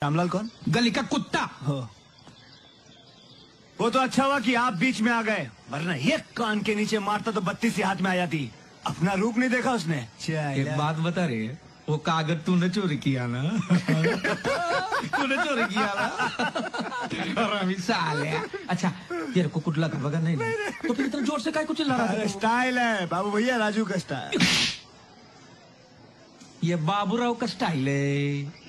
श्यामलाल कौन? गली का कुत्ता। हो, वो तो अच्छा हुआ कि आप बीच में आ गए, वरना एक कान के नीचे मारता तो 32 हाथ में आ जाती। अपना रूप नहीं देखा उसने। एक बात बता रही है, वो कागज तूने चोरी किया ना? तूने चोरी किया ना? हरामी साले। अच्छा तेरे को कुछ लगा वगैरह नहीं, तो फिर इतना जोर से काय कुछ चिल्ला रहा है? स्टाइल है बाबू भैया, राजू का स्टाइल। ये बाबूराव का स्टाइल है।